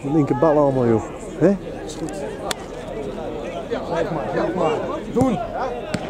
De linkerbal allemaal, joh. Hè? Blijf maar. Doen!